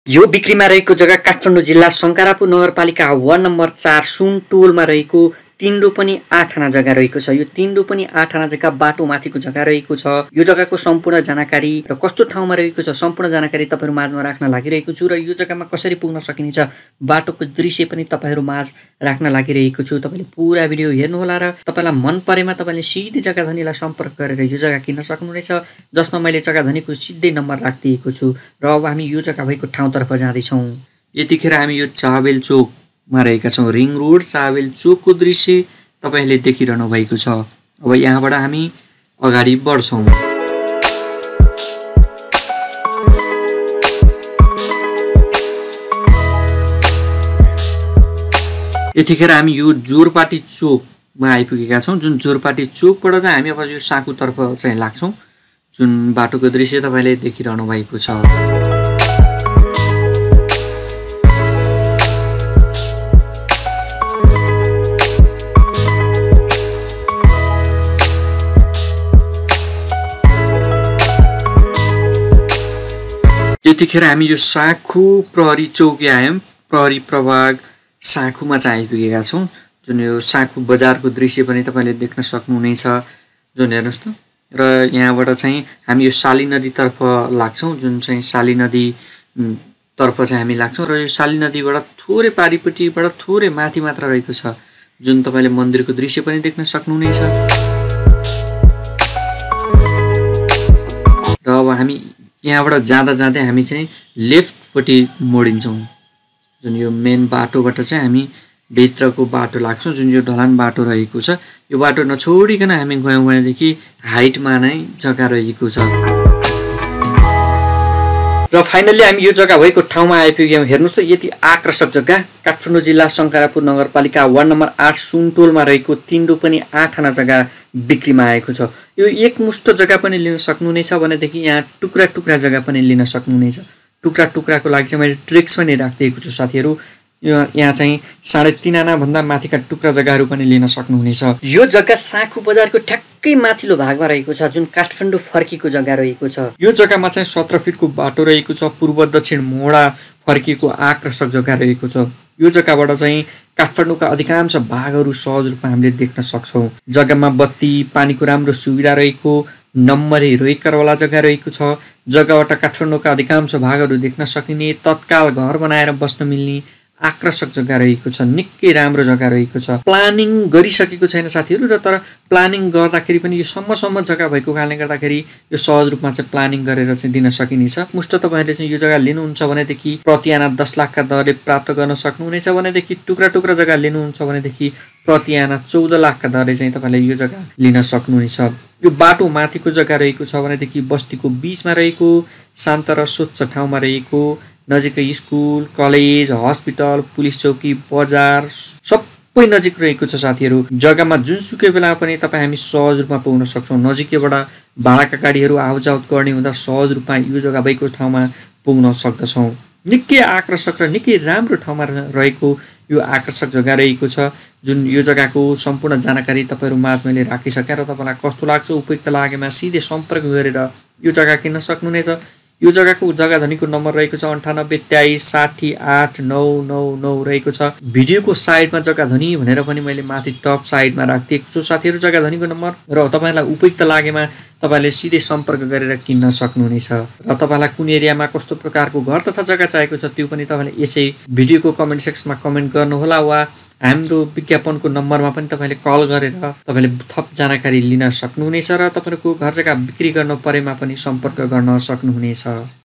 यो बिक्रीमा रहेको जग्गा काठमाडौँ जिल्ला शङ्करापुर नगरपालिका वार्ड नम्बर 4 सुनटोलमा रहेको 3 रोपनी 8 आना जग्गा रहेको छ। यो 3 रोपनी 8 आना जग्गा बाटो माथिको जग्गा रहेको छ। यो जग्गाको सम्पूर्ण जानकारी र कस्तो ठाउँमा रहेको छ सम्पूर्ण जानकारी तपाईहरु माझमा राख्न लागिरहेको छु र यो जग्गामा कसरी पुग्न सकिन्छ बाटोको दृश्य पनि तपाईहरु माझ राख्न लागिरहेको छु। तपाईले पुरा भिडियो हेर्नु होला र तपाईलाई मन परेमा तपाईले सिधै जग्गा धनीलाई सम्पर्क गरेर यो जग्गा किन्न सक्नुहुनेछ, जसमा मैले जग्गा धनीको सिधै नम्बर राखिदिएको छु। र अब हामी यो जग्गा भएको ठाउँतर्फ जाँदै छौं। यतिखेर हामी यो चाबेल चोकमा रहेका छौं। रिङ रोड चाबेल चोकको दृश्य तपाईले देखिरहनु भएको छ। अब यहाँबाट हामी अगाडि बढ्छौं। यतिखेर हामी यो जोरपाटी चोकमा आइपुगेका छौं। जुन जोरपाटी चोकबाट चाहिँ हामी अब यो साँखुतर्फ चाहिँ लाग्छौं। जुन बाटोको दृश्य तपाईले देखिरहनु भएको छ। यतिखेर हामी यो साँखु प्रहरी चौकी आयौं। प्रहरी प्रभाग साँखुमा चाहिँ आइपुगेका छौं। जुन यो साँखु बजारको दृश्य पनि तपाईले देख्न सक्नुहुनेछ। जुन हेर्नुस् त र यहाँबाट चाहिँ हामी यो साली नदीतर्फ लाग्छौं। जुन चाहिँ साली नदी तर्फ चाहिँ हामी लाग्छौं र यो साली नदीबाट थोरै पारिपट्टिबाट थोरै माथि मात्र रहेको छ। जुन तपाईले मन्दिरको दृश्य पनि देख्न सक्नुहुनेछ। र अब हामी यहाँबाट जाँदा जाँदै हामी चाहिँ लेफ्टपट्टि मोडिन्छौं। जुन यो मेन बाटोबाट चाहिँ हामी भित्रको बाटो लाग्छौं। जुन यो ढलान बाटो रहेको छ यो बाटो नछोडिकन हामी गयौं भनेदेखि हाइटमा नै जग्गा रहेको छ। र फाइनली हामी यो जग्गा भएको ठाउँमा आइपुग्यौं। हेर्नुस् त यति आकर्षक जग्गा काठमाडौँ जिल्ला शङ्करापुर नगरपालिका वार्ड नम्बर 8 सुनटोलमा रहेको 3 रोपनी 8 आना जग्गा बिक्रीमा आएको छ। यो एकमुष्ट जग्गा पनि लिन सक्नुहुनेछ भनेदेखि यहाँ टुक्रा टुक्रा जग्गा पनि लिन सक्नुहुनेछ। टुक्रा टुक्राको लागि चाहिँ मैले ट्रिक्स पनि राखिदिएको छु साथीहरु। यहाँ चाहिँ 3.5 आना भन्दा माथिका टुक्रा जग्गाहरु पनि लिन सक्नुहुनेछ। यो जग्गा साँखु बजारको ठ्याक्कै माथिल्लो भागमा रहेको छ। जुन काठमाडौँ फर्कीको जग्गा रहेको छ। यो जग्गामा चाहिँ 17 फिटको बाटो रहेको छ। पूर्व दक्षिण मोडा फर्कीको आकर्षक जग्गा रहेको छ। यो जग्गाबाट चाहिँ काठमाडौँका अधिकांश भागहरु सहज रूपमा हामीले देख्न सक्छौं। जग्गामा बत्ती पानीको राम्रो सुविधा रहेको नम्बरे रोइकरवाला जग्गा रहेको छ। जग्गाबाट काठमाडौँका अधिकांश भागहरु देख्न सकिने तत्काल घर बनाएर बस्न मिल्ने आकर्षक जग्गा रहेको छ। निकै राम्रो जग्गा रहेको छ। प्लानिङ गरिसकेको छैन साथीहरु र तर प्लानिङ गर्दाखेरि पनि यो सम्म जग्गा भएको कारणले गर्दाखेरि यो सहज रूपमा चाहिँ प्लानिङ गरेर चाहिँ दिन सकिनेछ। मुष्ट तपाईहरुले चाहिँ यो जग्गा लिनुहुन्छ भनेदेखि प्रति आना 10 लाखका दरले प्राप्त गर्न सक्नुहुनेछ भनेदेखि टुक्रा टुक्रा जग्गा लिनुहुन्छ भनेदेखि प्रति आना 14 लाखका दरले चाहिँ तपाईले यो जग्गा लिन सक्नुहुनेछ। यो बाटो माथिको जग्गा रहेको छ भनेदेखि बस्तीको बीचमा रहेको शान्त र स्वच्छ ठाउँमा रहेको नजिकै स्कुल कलेज हस्पिटल पुलिस चौकी बजार सबै नजिक रहेको छ साथीहरु। जग्गामा जुनसुकै बेला पनि तपाई हामी सहज रूपमा पुग्न सक्छौं। नजिकैबाट भाडाका गाडीहरु आउजाउत गर्ने हुँदा सहज रूपमा यो जग्गा भएको ठाउँमा पुग्न सक्दछौं। निकै आकर्षक र निकै राम्रो ठाउँमा रहेको यो आकर्षक जग्गा रहेको छ। जुन यो जग्गाको सम्पूर्ण जानकारी तपाईहरु माझ मैले राखिसके र तपाईलाई कस्तो लाग्छ उपयुक्त लागेमा सिधै सम्पर्क गरेर यो जग्गा किन्न सक्नुहुनेछ। यो जग्गाको जग्गा धनीको नम्बर रहेको छ 98 23 60 8 999 रहेको छ। भिडियोको साइडमा जग्गा धनी भनेर पनि मैले माथि टप साइडमा राखिदिएको छु साथीहरु जग्गा धनीको नम्बर। र तपाईलाई उपयुक्त लागेमा तपाईले सिधै सम्पर्क गरेर किन्न सक्नुहुनेछ। र तपाईलाई कुन एरियामा कस्तो प्रकारको घर तथा जग्गा चाहिएको छ त्यो पनि तपाईले यसै भिडियोको कमेन्ट सेक्सनमा कमेन्ट गर्नु होला वा हाम्रो विज्ञापनको नम्बरमा पनि तपाईले कल गरेर तपाईले थप जानकारी लिन सक्नुहुनेछ र तपाईहरुको घर जग्गा बिक्री गर्न परेमा पनि सम्पर्क गर्न सक्नुहुनेछ।